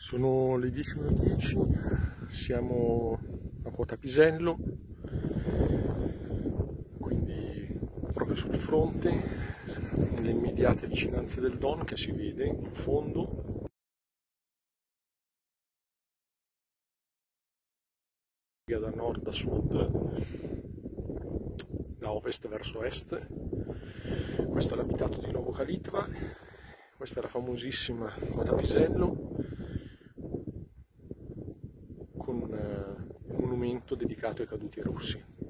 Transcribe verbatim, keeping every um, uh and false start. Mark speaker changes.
Speaker 1: Sono le dieci e dieci, siamo a Quota Pisello, quindi proprio sul fronte, nelle immediate vicinanze del Don che si vede in fondo. Da nord a sud, da ovest verso est. Questo è l'abitato di Novokalitva, questa è la famosissima Quota Pisello con un monumento dedicato ai caduti russi.